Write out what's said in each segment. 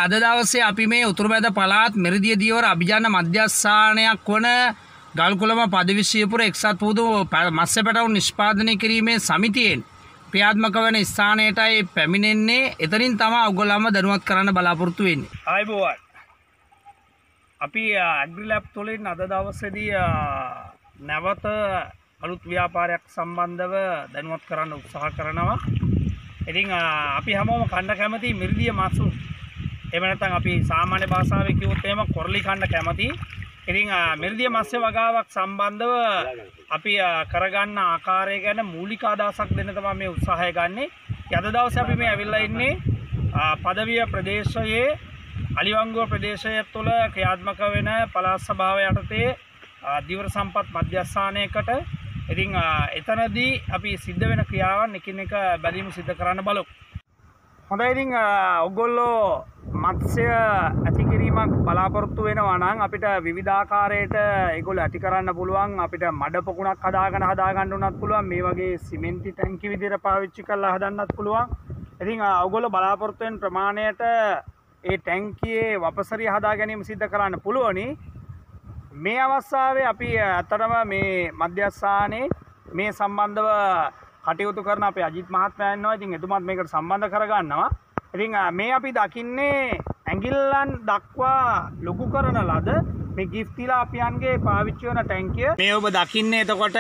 අද දවසේ අපි මේ උතුරුමැද පළාත් මෙරිදිය දියවර අභිජන මධ්‍යස්ථානයක් වන ගල්කුළම පදවිශ්‍යපුර එක්සත් පුදු මත්ස්‍ය පැටවුන් නිෂ්පාදනය කිරීමේ සමිතියෙන් ක්‍රියාත්මක වන ස්ථානයටයි පැමිණෙන්නේ. එතනින් තමයි ඔයගොල්ලන්ව දැනුවත් කරන්න බලාපොරොත්තු වෙන්නේ. ආයුබෝවන්. අපි ඇග්‍රිලැබ් තුළින් අද දවසේදී නැවත අලුත් ව්‍යාපාරයක් සම්බන්ධව දැනුවත් කරන්න උත්සාහ කරනවා. ඉතින් අපි හැමෝම කන්න කැමති මිරිදිය මාසු. එහෙම නැත්නම් අපි සාමාන්‍ය භාෂාවෙන් කිව්වොත් එහෙම කොරලි කන්න කැමති. ඉතින් මිරිදිය මත්ස්‍ය වගාවක් සම්බන්ධව අපි කරගන්න ආකාරය ගැන මූලික අදහසක් දෙන්න තමයි මේ උත්සාහය ගන්නෙ. අද දවසේ අපි මේ ඇවිල්ලා ඉන්නේ පදවිය ප්‍රදේශයේ අලිවංගුව ප්‍රදේශය තුළ ක්‍රියාත්මක වෙන පළාත් සභාව යටතේ දිවර සම්පත් මධ්‍යස්ථානයකට. ඉතින් එතනදී අපි සිද්ධ වෙන ක්‍රියාවන් එකින් එක බැලීම සිද්ධ කරන්න බලමු. හොඳයි, ඉතින් ඔයගොල්ලෝ මත්ස්‍ය ඇති කිරීමක් බලාපොරොත්තු වෙනවා නම් අපිට විවිධාකාරයට ඒගොල්ලෝ ඇති කරන්න පුළුවන්. අපිට මඩ පොකුණක් හදාගන්න උනත් පුළුවන්. මේ වගේ සිමෙන්ති ටැංකි විදිහට පාවිච්චි කරලා හදන්නත් පුළුවන්. ඉතින් ඔයගොල්ලෝ බලාපොරොත්තු වෙන ප්‍රමාණයට ඒ ටැංකියේ වපසරිය හදා ගැනීම සිද්ධ කරන්න පුළුවනි. මේ අවස්ථාවේ අපි අතරම මේ මධ්‍යස්ථානයේ මේ සම්බන්ධව කටයුතු කරන අපේ අජිත් මහත්මයා ඉන්නවා. ඉතින් එතුමාත් මේකට සම්බන්ධ කරගන්නවා. ඉතින් මේ අපි දකින්නේ ඇඟිල්ලන් දක්වා ලොකු කරන ලද මේ ගිෆ්තිලාපියන්ගේ පාවිච්චි වන ටැංකිය. මේ ඔබ දකින්නේ එතකොට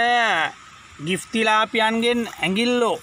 ගිෆ්තිලාපියන්ගෙන් ඇඟිල්ලෝ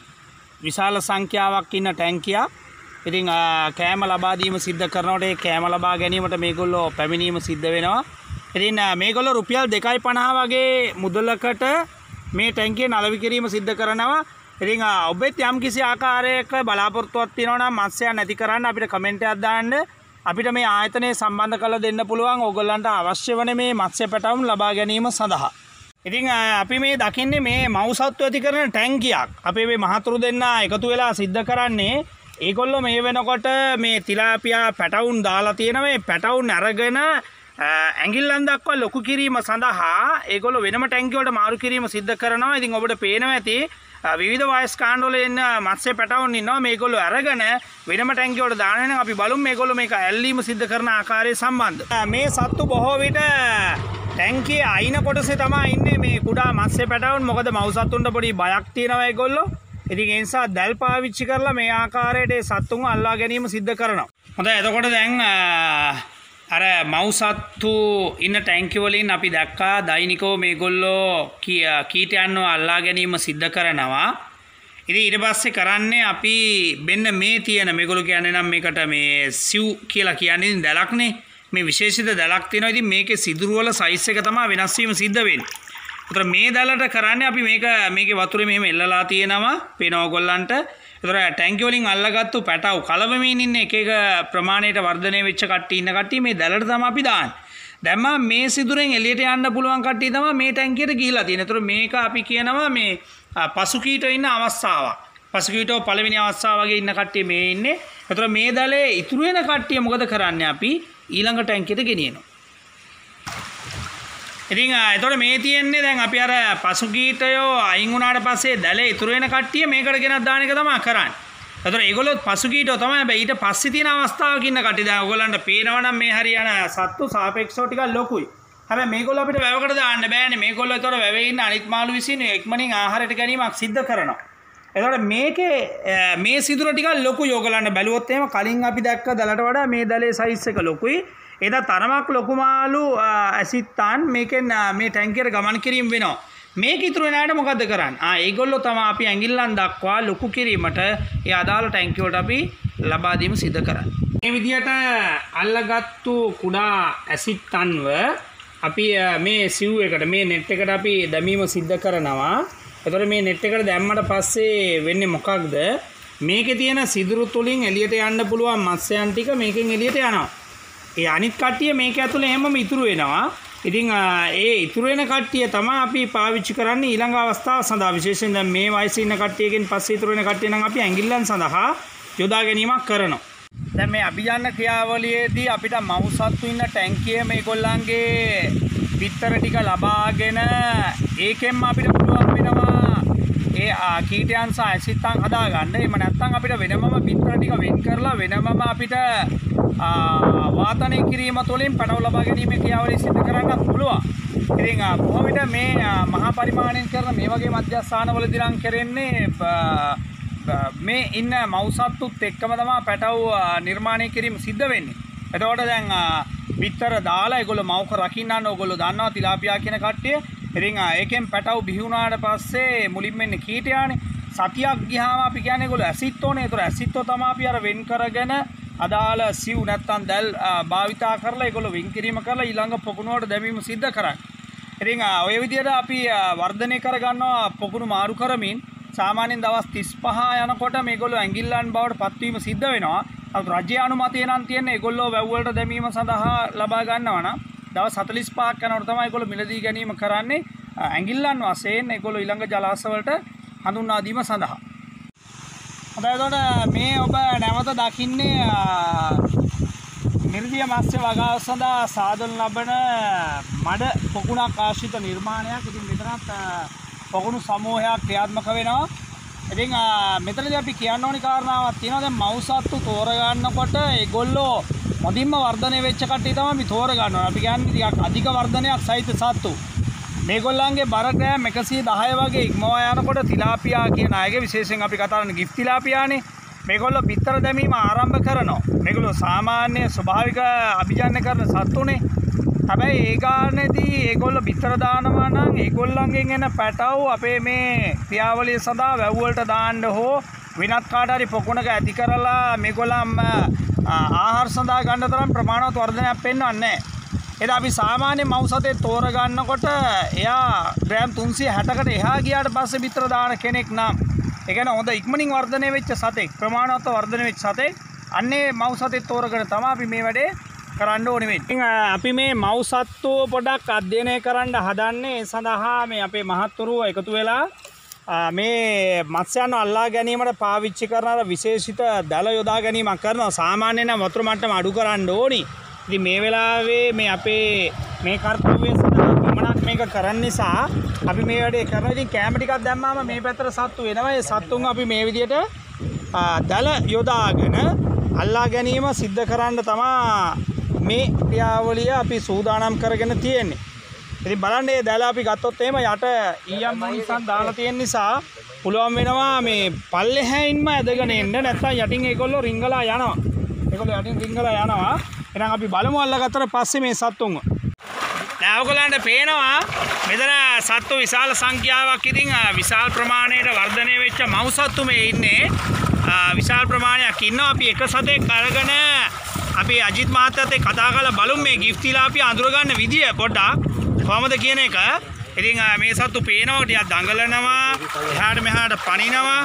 විශාල සංඛ්‍යාවක් ඉන්න ටැංකියක්. ඉතින් කෑම ලබා දීම සිද්ධ කරනකොට ඒ කෑම ලබා ගැනීමට මේගොල්ලෝ පැමිණීම සිද්ධ වෙනවා. ඉතින් මේගොල්ලෝ රුපියල් 2.50 වගේ මුදලකට මේ ටැංකිය නලවි කිරීම සිද්ධ කරනවා. ඉතින් ඔබත් යම් කිසි ආකාරයක බලාපොරොත්තුවක් තියෙනවා නම් මත්ස්‍යය නැති කරන්න අපිට කමෙන්ට් එකක් දාන්න. අපිට මේ ආයතනය සම්බන්ධ කරලා දෙන්න පුළුවන් ඕගොල්ලන්ට අවශ්‍ය වන මේ මත්ස්‍ය පැටවුන් ලබා ගැනීම සඳහා. ඉතින් අපි මේ දකින්නේ මේ මව්සත්තු ඇති කරන ටැංකියක්. අපේ මේ මහතුරු දෙන්න එකතු වෙලා සිද්ධ කරන්නේ ඒගොල්ලෝ මේ වෙනකොට මේ තිලාපියා පැටවුන් දාලා තියෙන මේ පැටවුන් අරගෙන ඇඟිල්ලන් දක්වා ලොකු කිරීම සඳහා ඒගොල්ලෝ වෙනම ටැංකිය වලට මාරු කිරීම සිද්ධ කරනවා. ඉතින් ඔබට පේනවා ඇති විවිධ වයස් කාණ්ඩවල ඉන්න මත්ස්‍ය පැටවුන් ඉන්නවා. මේගොල්ලෝ අරගෙන වෙනම ටැංකිය වලට දාන එක අපි බලමු මේගොල්ලෝ මේක ඇල්ලීම සිද්ධ කරන ආකාරය සම්බන්ධ. මේ සත්තු බොහෝ විට ටැංකියේ අයින කොටසේ තමයි ඉන්නේ මේ කුඩා මත්ස්‍ය පැටවුන්. මොකද මව් සත්තුන්ට පොඩි බයක් තියෙනවා ඒගොල්ලෝ. ඉතින් ඒ නිසා දැල් පාවිච්චි කරලා මේ ආකාරයට ඒ සත්තුන් අල්ලා ගැනීම සිද්ධ කරනවා. හොඳයි, එතකොට දැන් අර මව්සත්තු ඉන්න ටැංකිය වලින් අපි දැක්කා දෛනිකව මේගොල්ලෝ කීටයන්ව අල්ලා ගැනීම සිද්ධ කරනවා. ඉතින් ඊට පස්සේ කරන්නේ අපි මෙන්න මේ තියෙන මේගොල්ලෝ කියන්නේ නම් මේකට මේ සිව් කියලා කියන්නේ දැලක්නේ. මේ විශේෂිත දැලක් තියෙනවා. ඉතින් මේකේ සිදුරු වල සයිස් එක තමයි වෙනස් වීම සිද්ධ වෙන්නේ. උතර මේ දැලට කරන්නේ අපි මේකේ වතුරේ මෙහෙම එල්ලලා තියෙනවා පේනවා ඔයගොල්ලන්ට. ඒතර ටැංකිය වලින් අල්ලගත්තු පැටව කලවමින් ඉන්න එක ප්‍රමාණයට වර්ධනය වෙච්ච කට්ටිය ඉන්න කට්ටිය මේ දැලට තමයි අපි දාන්නේ. දැන් මේ සිදුරෙන් එළියට යන්න පුළුවන් කට්ටිය තමයි මේ ටැංකියට ගිහිලා තියෙන්නේ. ඒතර මේක අපි කියනවා මේ පසු කීටෝ ඉන්න අවස්ථාවක්. පසු කීටෝ පළවෙනි අවස්ථාව වගේ ඉන්න කට්ටිය මේ ඉන්නේ. ඒතර මේ දැලේ ඉතුරු වෙන කට්ටිය මොකද කරන්නේ අපි ඊළඟ ටැංකියට ගෙනියනවා. ඉතින් එතකොට මේ තියෙන්නේ දැන් අපි අර පසුගීතයෝ අයින් වුණාට පස්සේ දැලේ ඉතුරු වෙන කට්ටිය මේකට ගෙනත් දාන එක තමයි කරන්නේ. එතකොට ඒගොල්ලෝ පසුගීතෝ තමයි. හැබැයි ඊට පස්සේ තියෙන අවස්ථාවක ඉන්න කට්ටිය දැන් ඔයගොල්ලන්ට පේනවා නම් මේ හරියන සත්තු සාපේක්ෂව ටිකක් ලොකුයි. හැබැයි මේගොල්ලෝ අපිට වැවකට දාන්න බෑනේ. මේගොල්ලෝ එතකොට වැවේ ඉන්න අනිත් මාළු විසින් ඉක්මනින් ආහාරයට ගැනීමක් සිද්ධ කරනවා. එතකොට මේකේ මේ සිදුර ටිකක් ලොකුයි. ඔයගොල්ලන්ට බැලුවොත් එහෙම කලින් අපි දැක්ක දැලට වඩා මේ දැලේ සයිස් එක ලොකුයි. එදා තරමක් ලොකු මාළු ඇසිත්තන් මේකෙන් මේ ටැංකියට ගමන් කිරීම වෙනවා. මේක ඉතුරු වෙන අයට මොකද්ද කරන්නේ? ඒගොල්ලෝ තමයි අපි ඇඟිල්ලන් දක්වා ලොකු කිරීමට ඒ අදාළ ටැංකිය වලට අපි ලබා දීම සිද්ධ කරන්නේ. මේ විදිහට අල්ලගත්තු කුඩා ඇසිත්තන්ව අපි මේ සිව් එකට මේ net එකට අපි දැමීම සිද්ධ කරනවා. එතකොට මේ net එකට දැම්මට පස්සේ වෙන්නේ මොකක්ද? මේකේ තියෙන සිදුරු තුලින් එළියට යන්න පුළුවන් මත්ස්‍යයන් ටික මේකෙන් එළියට යනවා. ඒ අනිත් කට්ටිය මේක ඇතුලේ හැමම ඉතුරු වෙනවා. ඉතින් ඒ ඉතුරු වෙන කට්ටිය තමයි අපි පාවිච්චි කරන්නේ ඊළඟ අවස්ථාව සඳහා. විශේෂයෙන් දැන් මේ වයසේ ඉන්න කට්ටියකින් පස්සේ ඉතුරු වෙන කට්ටිය නම් අපි ඇඟිල්ලන් සඳහා යොදා ගැනීමක් කරනවා. දැන් මේ අභිජන ක්‍රියාවලියේදී අපිට මව්සත්තු ඉන්න ටැංකියේ මේගොල්ලන්ගේ පිටර ටික ලබාගෙන ඒකෙන්ම අපිට පුළුවන් වෙනවා ඒ කීටයන් සහ ඇසිත්තන් හදාගන්න. එහෙම නැත්නම් අපිට වෙනමම බිත්තර ටික වෙන් කරලා වෙනමම අපිට වාතනය කිරීම තුළින් පැටව ලබා ගැනීමේ ක්‍රියාවලිය සිදු කරන්නත් පුළුවන්. ඉතින් බොහෝ විට මේ මහා පරිමාණයෙන් කරන මේ වගේ මධ්‍යස්ථානවලදී නම් කරන්නේ මේ ඉන්න මව්සත්තුත් එක්කම තමයි පැටව නිර්මාණය කිරීම සිද්ධ වෙන්නේ. එතකොට දැන් බිත්තර දාලා ඒගොල්ලෝ මව්ක රකින්නන්න ඕගොල්ලෝ දන්නවා තිලාපියා කියන කට්ටිය. ඉතින් ඒකෙන් පැටව බිහි වුණාට පස්සේ මුලින්ම එන්නේ කීටයානේ. සතියක් ගියාම අපි කියන්නේ ඒගොල්ලෝ ඇසිත් ඕනේ. ඒතර ඇසිත්ව තමයි අපි අර වෙන් කරගෙන අදාළ සිව් නැත්තම් දැල් භාවිතා කරලා ඒගොල්ලෝ වෙන් කිරීම කරලා ඊළඟ පොකුණුවට දැමීම සිද්ධ කරන්නේ. ඉතින් ඔය විදිහට අපි වර්ධනය කර ගන්නවා පොකුණු මාරු කරමින් සාමාන්‍යයෙන් දවස් 35 යනකොට මේගොල්ලෝ ඇඟිල්ලන් බවට පත්වීම සිද්ධ වෙනවා. අද රජයේ අනුමැතිය නම් තියෙන ඒගොල්ලෝ වැව් වලට දැමීම සඳහා ලබා ගන්නවා නම් දවස් 45ක් යනකොට තමයි ඒගොල්ලෝ මිලදී ගැනීම කරන්නේ ඇඟිල්ලන් වශයෙන් ඒගොල්ලෝ ඊළඟ ජලාශ වලට හඳුන්වා දීම සඳහා. එතකොට මේ ඔබ නැවත දකින්නේ නිර්දිය මත්ස්‍ය වගාව සඳහා සාදන ලබන මඩ පොකුණක් ආශ්‍රිත නිර්මාණයක්. ඉතින් මෙතනත් පොකුණු සමූහයක් ක්‍රියාත්මක වෙනවා. ඉතින් මෙතනදී අපි කියන්න ඕනි කාරණාවක් තියෙනවා. දැන් මව්සත්තු තෝරගන්නකොට ඒගොල්ලෝ මුලින්ම වර්ධනය වෙච්ච කට්ටිය තමයි අපි තෝරගන්නවා. අපි කියන්නේ ටිකක් අධික වර්ධනයක් සහිත සත්තු. මේගොල්ලන්ගේ බර ග්‍රෑම් 110 වගේ ඉක්මවා යනකොට තිලාපියා කියන අයගේ විශේෂයෙන් අපි කතා කරන ගිෆ්ට් තිලාපියානේ. මේගොල්ලෝ බිත්තර දැමීම ආරම්භ කරනවා. මේගොල්ලෝ සාමාන්‍ය ස්වභාවික අභිජන්‍ය කරන සත්තුනේ. හැබැයි ඒ ගානේදී ඒගොල්ලෝ බිත්තර දානවා නම් ඒගොල්ලන්ගෙන් එන පැටව අපේ මේ ක්‍රියාවලිය සඳහා වැව් වලට දාන්න හෝ වෙනත් කාට හරි පොකුණක ඇති කරලා මේගොල්ලන් ආහාර සඳහා ගන්න තරම් ප්‍රමාණවත් වර්ධනයක් පෙන්වන්නේ නැහැ. එද අපි සාමාන්‍ය මව්සතේ තෝරගන්නකොට එයා ග්‍රෑම් 360කට එහා ගියාට පස්සේ බිත්තර දාන කෙනෙක් නම් ඒ කියන්නේ හොඳ ඉක්මනින් වර්ධනය වෙච්ච සතෙක් ප්‍රමාණවත් වර්ධනය වෙච්ච සතෙක් අන්නේ මව්සතේ තෝරගෙන තමයි අපි මේ වැඩේ කරන්න ඕනේ වෙන්නේ. අපි මේ මව්සත්තු පොඩක් අධ්‍යයනය කරන්න හදන්නේ ඒ සඳහා මේ අපේ මහත්වරු එකතු වෙලා මේ මත්ස්‍යයන් අල්ලා ගැනීමට පාවිච්චි කරන විශේෂිත දැල යොදා ගැනීමක් කරනවා. සාමාන්‍යයෙන් නම් වතුර මට්ටම අඩු කරන්න ඕනි. ඉතින් මේ වෙලාවේ මේ අපේ මේ කර්තව්‍ය සඳහා පමණක් මේක කරන්න නිසා අපි මේ වැඩේ කරනවා. ඉතින් කැම ටිකක් දැම්මාම මේ පැත්තට සත්තු වෙනවා. ඒ සත්තුන් අපි මේ විදිහට දැල යොදාගෙන අල්ලා ගැනීම සිද්ධ කරන්න තමයි මේ ක්‍රියාවලිය අපි සූදානම් කරගෙන තියෙන්නේ. ඉතින් බලන්න මේ දැල අපි ගත්තොත් එහෙම යට ඊයම් මොනිසන් දාලා තියෙන නිසා පුළුවන් වෙනවා මේ පල්ලෙහැයින්ම ඇදගෙන එන්න. නැත්නම් යටින් ඒගොල්ලෝ රිංගලා යනවා. ඒගොල්ලෝ යටින් රිංගලා යනවා. එහෙනම් අපි බලමු අල්ලගත්තට පස්සේ මේ සත්තුන්ව. දැන් ඔයගොල්ලන්ට පේනවා මෙතන සත්තු විශාල සංඛ්‍යාවක් ඉතින් විශාල ප්‍රමාණයට වර්ධනය වෙච්ච මව් සත්තු මේ ඉන්නේ. විශාල ප්‍රමාණයක් ඉන්නවා. අපි එක සතෙක් අරගෙන අපි අජිත් මහත්තයාත් එක්ක කතා කරලා බලමු මේ ගිෆ්ට් තිලාපිය අඳුර ගන්න විදිය පොඩ්ඩක් කොහමද කියන එක. ඉතින් මේ සත්තු පේනවා ටිකක් දඟලනවා එහාට මෙහාට පනිනවා.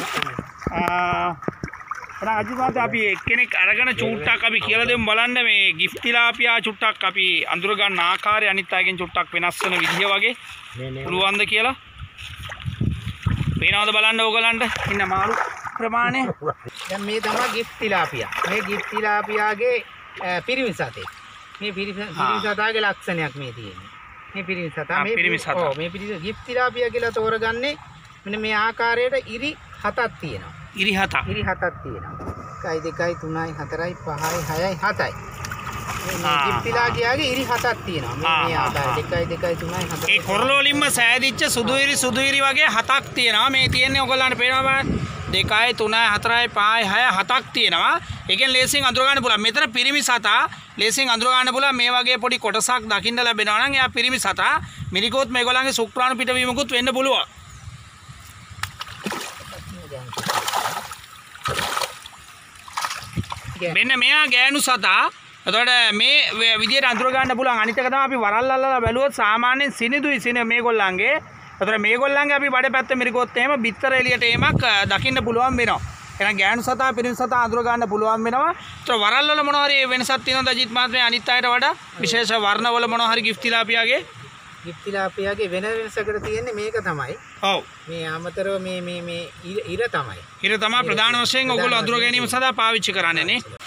අජිත් මහත්තයා අපි එක්කෙනෙක් අරගෙන චුට්ටක් අපි කියලා දෙමු බලන්න මේ ගිෆ්ට් තිලාපියා චුට්ටක් අපි අඳුර ගන්න ආකාරය අනිත් අයගෙන් චුට්ටක් වෙනස් වෙන විදිය වගේ පුළුවන්ද කියලා. පේනවද බලන්න ඕගලන්ට ඉන්න මාළු ප්‍රමාණය. දැන් මේ තමයි ගිෆ්ට් තිලාපියා. මේ ගිෆ්ට් තිලාපියාගේ පිරිමි සතෙක්. මේ පිරිමි සතාගේ ලක්ෂණයක් මේ තියෙන්නේ. මේ පිරිමි සතා මේ පිරිමි ගිෆ්ට් තිලාපියා කියලා තෝරගන්නේ මෙන්න මේ ආකාරයට ඉරි 7ක් තියෙනවා. ඉරි 7ක් තියෙනවා. 1 2 3 4 5 6යි 7යි. මේ ගිෆ්ට් තිලාපියාගේ ඉරි 7ක් තියෙනවා. මේ ආකාරයට 1 2 3 4. ඒ කොරළ වලින්ම සෑදිච්ච සුදු ඉරි වගේ 7ක් තියෙනවා. මේ තියෙන්නේ ඔයගොල්ලන්ට පේනවා 2 3 4 5 6 7ක් තියෙනවා. ඒකෙන් ලේසියෙන් අඳුර ගන්න පුළුවන්. මෙතන පිරිමි සතා ලේසියෙන් අඳුර ගන්න පුළුවන්. මේ වගේ පොඩි කොටසක් දකින්න ලැබෙනවා නම් එයා පිරිමි සතා. මිනිකොත් මේගොල්ලන්ගේ සුක්‍රාණු පිටවීමකුත් වෙන්න පුළුවන්. මෙන්න මෙයා ගෑනු සතා. එතකොට මේ විදියට අඳුර ගන්න පුළුවන්. අනිත් එක තමයි අපි වරල් අල්ලලා බැලුවොත් සාමාන්‍යයෙන් සිනිදුයි මේගොල්ලන්ගේ. එතකොට මේගොල්ලන්ගේ අපි බඩ පැත්ත මිරිකොත් එහෙම බිත්තර එළියට එමක් දකින්න පුළුවන් වෙනවා. එහෙනම් ගෑනු සතා පිරිමි සතා අඳුර ගන්න පුළුවන් වෙනවා. ඒතර වරල් වල මොනවා හරි වෙනසක් තියෙනවද අජිත් මහත්මයා අනිත් අයට වඩා? විශේෂ වර්ණ වල මොනවා හරි ගිෆ්ට් තිලාපියාගේ වෙන වෙනසකට තියෙන්නේ මේක තමයි. ඔව්. මේ අමතරව මේ ඉර තමයි. ඉර තමයි ප්‍රධාන වශයෙන් ඔයගොල්ලෝ අඳුර ගැනීම සඳහා පාවිච්චි කරන්නේ නේ.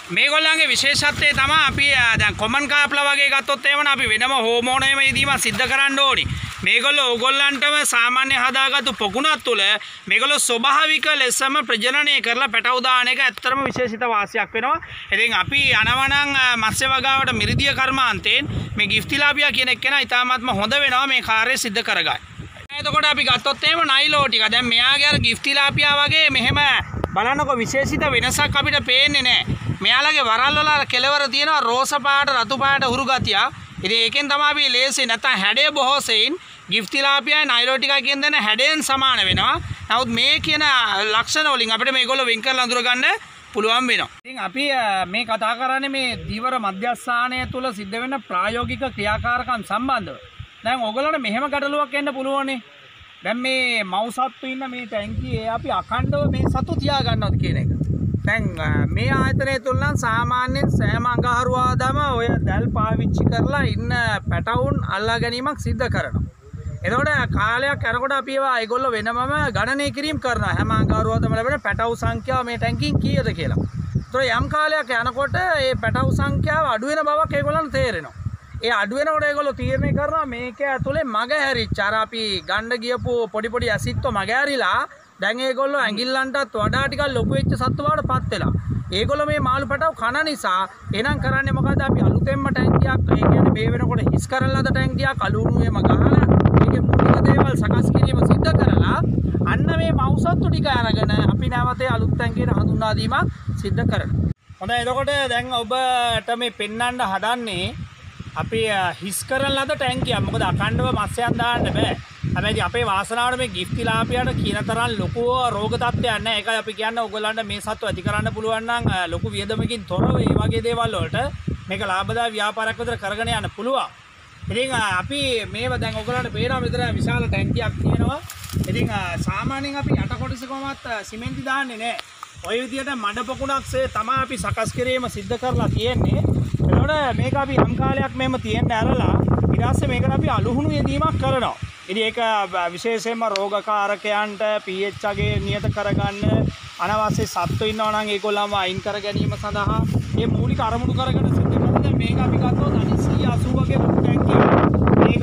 මේගොල්ලන්ගේ විශේෂත්වය තමයි අපි දැන් කොමන් කාප්ලා වගේ ගත්තොත් එහෙම අපි වෙනම හෝමෝන එහෙම ඉදීමක් සිද්ධ කරන්න ඕනි. මේගොල්ලෝ ඕගොල්ලන්ටම සාමාන්‍ය හදාගත්තු පොකුණක් තුල මේගොල්ලෝ ස්වභාවික ලෙසම ප්‍රජනනය කරලා පැටව දාන එක ඇත්තටම විශේෂිත වාසියක් වෙනවා. ඉතින් අපි යනවනම් මත්ස්‍ය වගාවට මිරිදිය කර්මාන්තයෙන් මේ ගිෆ්ටිලාපියා කියන එක්කෙනා ඉතාමත්ම හොඳ වෙනවා මේ කාර්යය සිද්ධ කරගන්න. එතකොට අපි ගත්තොත් එහෙම නයිලෝ ටික දැන් මෙයාගේ අර ගිෆ්ටිලාපියා වගේ මෙහෙම බලන්නකො විශේෂිත වෙනසක් අපිට පේන්නේ නැහැ. මෙයාලගේ වරල් වල කෙලවර තියෙනවා රෝස පාට රතු පාට හුරු ගතිය. ඉතින් ඒකෙන් තමයි අපි ලේසි නැත්නම් හැඩය බොහෝ සෙයින් ගිෆ්ටිලාපියා නයිලෝටිකා කියන දෙන හැඩයෙන් සමාන වෙනවා. නමුත් මේ කියන ලක්ෂණ වලින් අපිට මේගොල්ලෝ වෙන් කරලා අඳුර ගන්න පුළුවන් වෙනවා. ඉතින් අපි මේ කතා කරන්නේ මේ දීවර මධ්‍යස්ථානය තුල සිද්ධ වෙන ප්‍රායෝගික ක්‍රියාකාරකම් සම්බන්ධව. දැන් ඔයගොල්ලන්ට මෙහෙම ගැටලුවක් එන්න පුළුවන්නේ. දැන් මේ මව්සත්තු ඉන්න මේ ටැංකියේ අපි අඛණ්ඩව මේ සතු තියා ගන්නවද කියන එක. දැන් මේ ආයතනය තුල නම් සාමාන්‍යයෙන් සෑම අඟහරුවාදාම ඔය දැල් පාවිච්චි කරලා ඉන්න පැටවුන් අල්ලා ගැනීමක් සිද්ධ කරනවා. එතකොට කාලයක් යනකොට අපි ඒවා ඒගොල්ලෝ වෙනමම ගණනය කිරීම කරනවා. හැම අඟහරුවාදාම ලැබෙන පැටවු සංඛ්‍යාව මේ ටැංකියෙන් කීයද කියලා. ඒතකොට යම් කාලයක් යනකොට මේ පැටවු සංඛ්‍යාව අඩු වෙන බවක් ඒගොල්ලන්ට තේරෙනවා. ඒ අඩු වෙනකොට ඒගොල්ලෝ තීරණය කරනවා මේක ඇතුලේ මග හැරිච්ච අර අපි ගන්න ගියපු පොඩි පොඩි ඇසිඩ්ව මග හැරිලා දැන් ඒගොල්ලෝ ඇඟිල්ලන්ටත් වඩා ටිකක් ලොකු වෙච්ච සත්තු බවට පත් වෙලා. ඒගොල්ලෝ මේ මාළු පැටව කන නිසා එහෙනම් කරන්නේ මොකද අපි අලුතෙන්ම ටැංකියක් ඒ කියන්නේ මේ වෙනකොට හිස් කරලා ද ටැංකියක් අලුණු එම ගහලා ඒකේ මූලික දේවල් සකස් කිරීම සිද්ධ කරලා අන්න මේ මව්සත්තු ටික අරගෙන අපි නැවතේ අලුත් ටැංකියට හඳුන්වා දීමක් සිද්ධ කරනවා. හොඳයි එතකොට දැන් ඔබට මේ පෙන්වන්න හදන්නේ අපි හිස් කරන ලද ටැංකියක්. මොකද අඛණ්ඩව මත්ස්‍යයන් දාන්න බෑ. හැබැයි අපේ වාසනාවට මේ ගිෆ්ටිලාපියාට කියන තරම් ලොකු රෝග තත්ත්වයක් නැහැ. ඒකයි අපි කියන්නේ ඔයගොල්ලන්ට මේ සත්තු ඇති කරන්න පුළුවන් නම් ලොකු වියදමකින් තොරව මේ වගේ දේවල් වලට මේක ලාභදායක ව්‍යාපාරයක් විතර කරගෙන යන්න පුළුවන්. ඉතින් අපි මේව දැන් ඔයගොල්ලන්ට පේනවා මෙතන විශාල ටැංකියක් තියෙනවා. ඉතින් සාමාන්‍යයෙන් අපි යට කොටස කොහොමවත් සිමෙන්ති දාන්නේ නැහැ. ඔය විදියට මඩ පොකුණක්සේ තමයි අපි සකස් කිරීම සිද්ධ කරලා තියෙන්නේ. එතකොට මේක අපි යම් කාලයක් මෙහෙම තියෙන්න ඇරලා ඊට පස්සේ මේකට අපි අලුහුණු යෙදීමක් කරනවා. ඉතින් ඒක විශේෂයෙන්ම රෝගකාරකයන්ට pH අගේ නියත කරගන්න අනවශ්‍ය සත්තු ඉන්නවා නම් ඒගොල්ලන්ව අයින් කර ගැනීම සඳහා මේ මූලික අරමුණු කරගෙන සිද්ධ කරනවා. දැන් මේක අපි ගත්තොත් අනිත් 180 වගේ ලොකු ටැංකියක්. මේක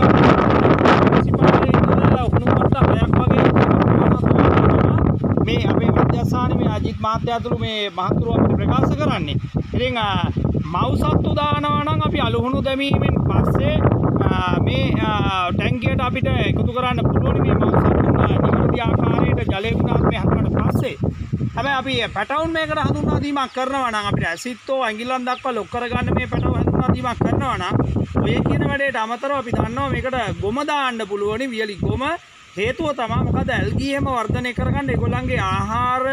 සිපාරේ ඉඳලා උණු කොට 6ක් වගේ මේ අපේ මධ්‍යස්ථානයේ මේ අජිත් මහත්තයා තුළු මේ මහතුරු අපිට ප්‍රකාශ කරන්නේ. ඉතින් මව්සත්තු දානවා නම් අපි අලුහුණු දැමීමෙන් පස්සේ මේ ටැංකියට අපිට එකතු කරන්න පුළුවන් මේ මව්සත්තුන් නිවැරදි ආකාරයට ජලය ගුණාත්මක හදන්නට පස්සේ. හැබැයි අපි පැටවුන් මේකට හඳුන්වා දීමක් කරනවා නම් අපිට ඇසිඩ්තෝ ඇඟිල්ලන් දක්වා ලොක් කරගන්න මේ පැටවුන් හඳුන්වා දීමක් කරනවා නම් ඔය කියන වැඩේට අමතරව අපි දන්නවා මේකට ගොම දාන්න පුළුවන් වියලි ගොම. හේතුව තමයි මොකද ඇල්ගී එහෙම වර්ධනය කරගන්න ඒගොල්ලන්ගේ ආහාර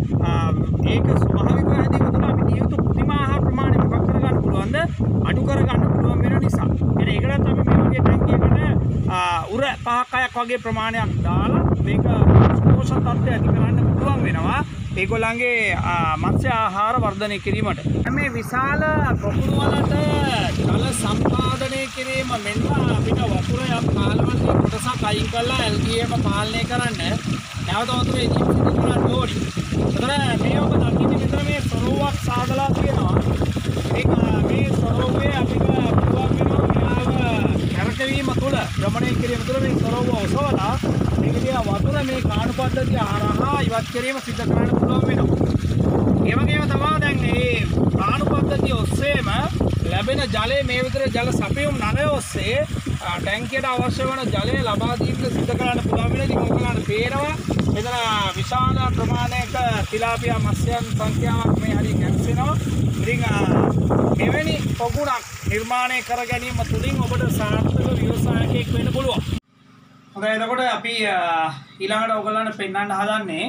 ඒක ස්වභාවිකව හැදීම තුළ අපි නියුතු කෘත්‍රිම ආහාර ප්‍රමාණය මොකක් කරගන්න පුළුවන්ද අඩු කරගන්න පුළුවන් වෙන නිසා. එහෙනම් ඒකටත් අපි මේ වගේ ටැංකියකට උර 5ක් වගේ ප්‍රමාණයක් දාලා මේක පෝෂණ තත්ත්වය ඇති කරන්න පුළුවන් වෙනවා ඒගොල්ලන්ගේ මත්ස්‍ය ආහාර වර්ධනය කිරීමට. මේ විශාල පොකුණු වලට ජල සම්පාදනය කිරීම මෙන්න අපිට වතුර යම් කාලවලදී කොටසක් අයින් කරලා ඇල්ගී එක පාලනය කරන්න නැවත වතුරේ ජීවිත කරන්න ඕනි. ඒතර මේ ඔබ දකින්නේ මෙතන මේ සරෝවක් සාදලා තියෙනවා. ඒක මේ සරෝවේ අපිට පුළුවන් වෙනවා කැරකවීම තුළ භ්‍රමණය කිරීම තුළ මේ සරෝව ඔසවලා මේකේ වතුර මේ කාණු පද්ධතිය හරහා ඉවත් කිරීම සිදු කරන්න පුළුවන් වෙනවා. ඒ වගේම තමයි දැන් මේ කාණු පද්ධතිය ඔස්සේම ලැබෙන ජලය මේ විතර ජල සපයුම් නලය ඔස්සේ ටැංකියට අවශ්‍ය වන ජලය ලබා දීම සිදු කරන්න පුළුවන් වෙන ඉතින් ඔයගොල්ලන්ට පේනවා මෙතන විශාල ප්‍රමාණයක තිලාපියා මත්ස්‍යයන් සංඛ්‍යාවක් මේ හරිය කැපසෙනවා. ඉතින් මෙවැනි පොකුණක් නිර්මාණය කර ගැනීම තුළින් ඔබට සාර්ථක ව්‍යවසායකයෙක් වෙන්න පුළුවන්. හොඳයි එතකොට අපි ඊළඟට ඔයගොල්ලන්ට පෙන්වන්න හදන්නේ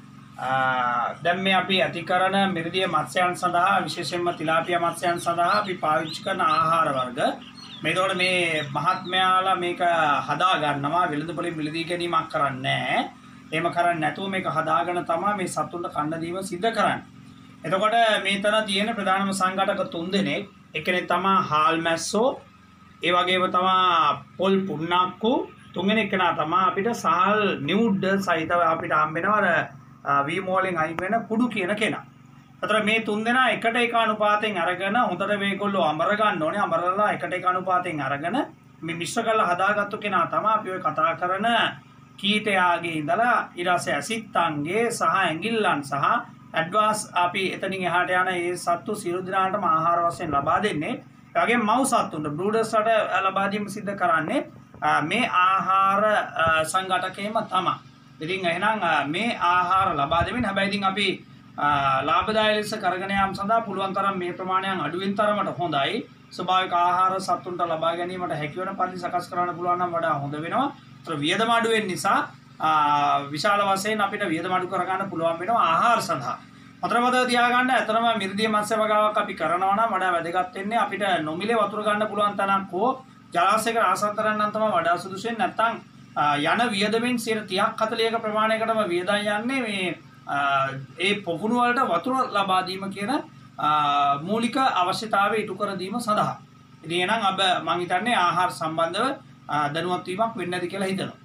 දැන් මේ අපි ඇති කරන මිරිදිය මත්ස්‍යයන් සඳහා විශේෂයෙන්ම තිලාපියා මත්ස්‍යයන් සඳහා අපි පාවිච්චි කරන ආහාර වර්ග මේතකොට මේ මහත්මයාලා මේක හදා ගන්නවා වෙළඳපොලින් මිලදී ගැනීමක් කරන්නේ නැහැ. එහෙම කරන්නේ නැතුව මේක හදාගෙන තමයි මේ සතුන්ට කන්න දීම සිද්ධ කරන්නේ. එතකොට මේතන තියෙන ප්‍රධානම සංඝටක 3 දෙනෙක්. එක්කෙනෙක් තමයි හාල් මැස්සෝ, ඒ වගේම තමයි පොල් පුන්නක්කු, තුන්වෙනි එකනා තමයි අපිට සහල් නිවුඩ් සහිතව අපිට හම්බ වෙනවා වීම වලින් අයින් වෙන කුඩු කියන කෙනා. අතර මේ තුන්දෙනා එකට එක අනුපාතයෙන් අරගෙන හොඳට මේගොල්ලෝ අමර ගන්න ඕනේ. අමරලා එකට එක අනුපාතයෙන් අරගෙන මේ මිශ්‍ර කරලා හදාගත්තු කෙනා තමයි අපි ඔය කතා කරන කීටයාගේ ඉඳලා ඊට පස්සේ ඇසිත්තන්ගේ සහ ඇඟිල්ලන් සහ ඇඩ්වාන්ස් අපි එතනින් එහාට යන ඒ සත්තු සියලු දෙනාටම ආහාර වශයෙන් ලබා දෙන්නේ. ඒ වගේම මව් සත්තුන්ට බ්‍රූඩර්ස්ට ලබා දීම සිද්ධ කරන්නේ මේ ආහාර සංඝටකයේම තමයි. ඉතින් එහෙනම් මේ ආහාර ලබා දෙමින් හැබැයි ඉතින් අපි ලාභදායක ලෙස කරගෙන යාම සඳහා පුළුවන් තරම් මේ ප්‍රමාණයන් අඩුවෙන් තරමට හොඳයි. ස්වභාවික ආහාර සත්තුන්ට ලබා ගැනීමට හැකි වෙන පරිදි සකස් කරන්න පුළුවන් නම් වඩා හොඳ වෙනවා. ඒතර වියදම අඩු වෙන නිසා විශාල වශයෙන් අපිට වියදම අඩු කරගන්න පුළුවන් වෙනවා ආහාර සඳහා. අතර මතක තියාගන්න ඇත්තටම මිරිදිය මත්ස්‍ය වගාවක් අපි කරනවා නම් වඩා වැදගත් වෙන්නේ අපිට නොමිලේ වතුර ගන්න පුළුවන් තරම් හෝ ජලාශයක ආසන්තරන් නම් තමයි වඩා සුදුසු වෙන්නේ. නැත්නම් යන වියදමින් 30ක් 40ක ප්‍රමාණයකටම වියදම් යන්නේ මේ ඒ පොකුණු වලට වතුර ලබා දීම කියන මූලික අවශ්‍යතාවය ඉටු කර දීම සඳහා. ඉතින් එහෙනම් මම හිතන්නේ ආහාර සම්බන්ධව දැනුවත් වීමක් වෙන්නේ නැති කියලා හිතනවා.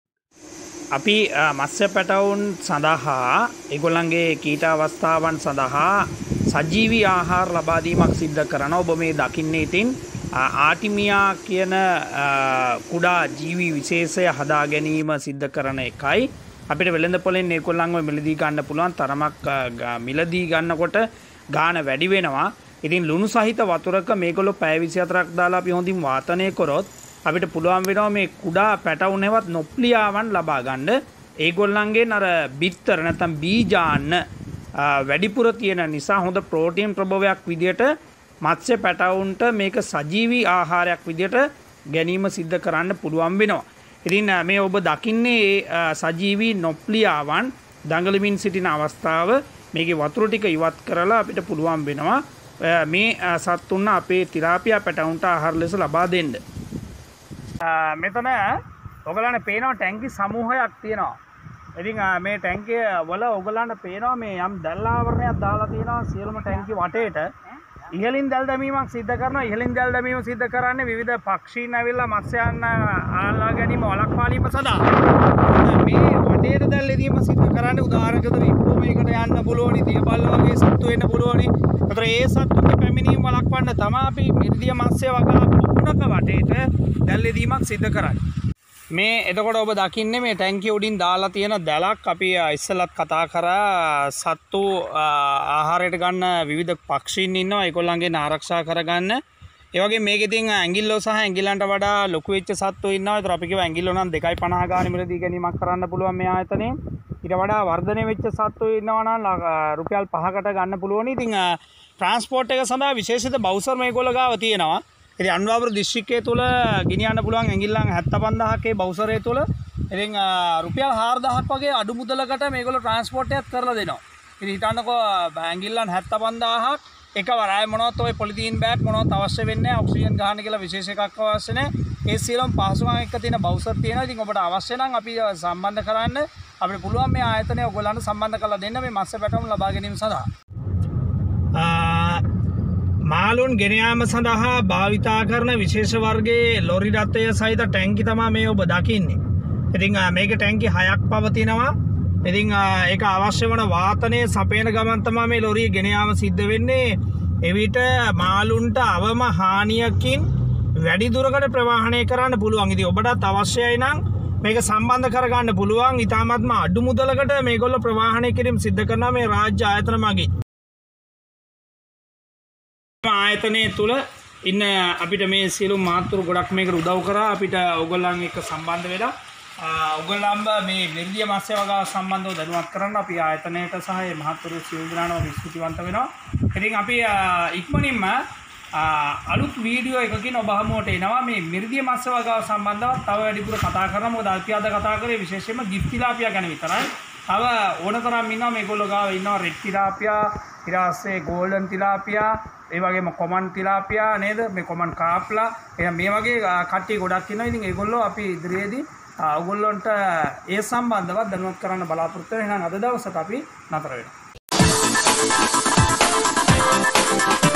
අපි මත්ස්‍ය පැටවුන් සඳහා ඒගොල්ලන්ගේ කීට අවස්ථාවන් සඳහා සජීවී ආහාර ලබා දීමක් සිද්ධ කරනවා. ඔබ මේ දකින්නේ ඉතින් ආටිමියා කියන කුඩා ජීවි විශේෂය හදා ගැනීම සිද්ධ කරන එකයි. අපිට වෙළඳපොලෙන් ඒගොල්ලන්ව මිලදී ගන්න පුළුවන් තරමක් මිලදී ගන්නකොට ගාණ වැඩි වෙනවා. ඉතින් ලුණු සහිත වතුරක මේගොල්ලෝ පැය 24ක් දාලා අපි හොඳින් වාතනය කරොත් අපිට පුළුවන් වෙනවා මේ කුඩා පැටවුනේවත් නොප්ලියාවන් ලබා ගන්න. ඒගොල්ලන්ගේ අර බිත්තර නැත්නම් බීජාන්න වැඩිපුර තියෙන නිසා හොඳ ප්‍රෝටීන් ප්‍රභවයක් විදියට මත්ස්‍ය පැටවුන්ට මේක සජීවී ආහාරයක් විදියට ගැනීම සිද්ධ කරන්න පුළුවන් වෙනවා. ඉතින් මේ ඔබ දකින්නේ සජීවී නොප්ලියාවන් දඟලමින් සිටින අවස්ථාව. මේකේ වතුර ටික ඉවත් කරලා අපිට පුළුවන් වෙනවා මේ සත්තුන් අපේ තිලාපියා පැටවුන්ට ආහාර ලෙස ලබා දෙන්න. මෙතන ඔයගලන්ට පේනවා ටැංකි සමූහයක් තියෙනවා. ඉතින් මේ ටැංකිය වල ඔයගලන්ට පේනවා මේ යම් දැල් ආවරණයක් දාලා තියෙනවා සියලුම ටැංකි වටේට. ඉහළින් දැල් දැමීමක් සිද්ධ කරනවා. ඉහළින් දැල් දැමීම සිද්ධ කරන්නේ විවිධ පක්ෂීන් ඇවිල්ලා මත්ස්‍යයන් ආලා ගැනීම වළක්වාලීම සඳහා. මේ වටේට දැල් එදීම සිද්ධ කරන්නේ උදාහරණයකට ඉක්කෝමයකට යන්න පුළුවන්, තියබල්ල වගේ සත්තු වෙන්න පුළුවන්. ඒතර ඒ සත්තුන්ගේ පැමිණීම වළක්වන්න තමයි අපි මිරිදිය මත්ස්‍ය වගා පුකුණක වටේට දැල් එදීමක් සිද්ධ කරන්නේ. මේ එතකොට ඔබ දකින්නේ මේ ටැංකිය උඩින් දාලා තියෙන දැලක්. අපි ඉස්සෙල්ලත් කතා කරා සත්තු ආහාරයට ගන්න විවිධ පක්ෂීන් ඉන්නවා ඒගොල්ලන්ගෙන් ආරක්ෂා කරගන්න. ඒ වගේ මේකෙ ඉතින් ඇඟිල්ලෝ සහ ඇඟිල්ලන්ට වඩා ලොකු වෙච්ච සත්තු ඉන්නවා. ඒතර අපි කියව ඇඟිල්ලෝ නම් 2.50 ගානේ මිලදී ගැනීමක් කරන්න පුළුවන් මේ ආයතනයේ. ඊට වඩා වර්ධනය වෙච්ච සත්තු ඉන්නවා නම් රුපියල් 5කට ගන්න පුළුවන්. ඉතින් ට්‍රාන්ස්පෝර්ට් එක සඳහා විශේෂිත බවුසර් මේගොල්ලෝ ගාව තියෙනවා. ඉතින් අනුරාධපුර දිස්ත්‍රික්කයේ තුල ගෙනියන්න පුළුවන් ඇඟිල්ලන් 75000ක බවුසරේ තුල ඉතින් රුපියල් 4000ක් වගේ අඩු මුදලකට මේගොල්ලෝ ට්‍රාන්ස්පෝර්ට් එකක් කරලා දෙනවා. ඉතින් හිතන්නකෝ ඇඟිල්ලන් 75000ක් එකවර ආය මොනවත් ඔය පොලිතීන් බෑග් මොනවත් අවශ්‍ය වෙන්නේ නැහැ. ඔක්සිජන් ගහන්න කියලා විශේෂ එකක් අවශ්‍ය නැහැ. ඒ සියලුම පහසුකම් එක්ක තියෙන බවුසර් තියෙනවා. ඉතින් ඔබට අවශ්‍ය නම් අපි සම්බන්ධ කරන්න අපිට පුළුවන් මේ ආයතනය ඔයගොල්ලන්ට සම්බන්ධ කරලා දෙන්න මේ මත්ස්‍ය පැටවුන් ලබා ගැනීම සඳහා. මාළුන් ගෙන යාම සඳහා භාවිතා කරන විශේෂ වර්ගයේ ලොරි රථය සහිත ටැංකි තමයි මේ ඔබ දකින්නේ. ඉතින් මේක ටැංකි 6ක් පවතිනවා. ඉතින් ඒක අවශ්‍ය වන වාතනය සපයන ගමන් තමයි මේ ලොරිය ගෙන යාම සිද්ධ වෙන්නේ. එවිට මාළුන්ට අවම හානියකින් වැඩි දුරකට ප්‍රවාහනය කරන්න පුළුවන්. ඉතින් ඔබටත් අවශ්‍යයි නම් මේක සම්බන්ධ කරගන්න පුළුවන්. ඉතාමත්ම අඩු මුදලකට මේගොල්ලෝ ප්‍රවාහනය කිරීම සිද්ධ කරනවා මේ රාජ්‍ය ආයතන මගින්. ආයතනයේ තුල ඉන්න අපිට මේ සියලු මාතෘ ගොඩක් මේකට උදව් කරා. අපිට ඔයගොල්ලන් එක්ක සම්බන්ධ වෙලා ඔයගොල්ලන්ව මේ මිරිදිය මත්ස්‍ය වගාව සම්බන්ධව දැනුවත් කරන්න අපි ආයතනයට සහ මේ මහත්වරු සියලු දෙනාම ස්තුතිවන්ත වෙනවා. ඉතින් අපි ඉක්මනින්ම අලුත් වීඩියෝ එකකින් ඔබ හමුවට එනවා මේ මිරිදිය මත්ස්‍ය වගාව සම්බන්ධව තව වැඩිපුර කතා කරනවා. මොකද අපි අද කතා කරේ විශේෂයෙන්ම ගිෆ්ට් තිලාපියා ගැන විතරයි. තව ඕන තරම් ඉන්නවා මේගොල්ලෝ ගාව ඉන්නවා රෙඩ් තිලාපියා, ඊට පස්සේ ගෝල්ඩන් තිලාපියා, ඒ වගේම කොමන් තිලාපියා නේද, මේ කොමන් කාප්ලා, එහෙනම් මේ වගේ කට්ටිය ගොඩක් ඉන්නවා. ඉතින් ඒගොල්ලෝ අපි ඉදිරියේදී ඔයගොල්ලන්ට ඒ සම්බන්ධව දැනුවත් කරන්න බලාපොරොත්තු වෙනවා. එහෙනම් අද දවසට අපි නතර වෙනවා.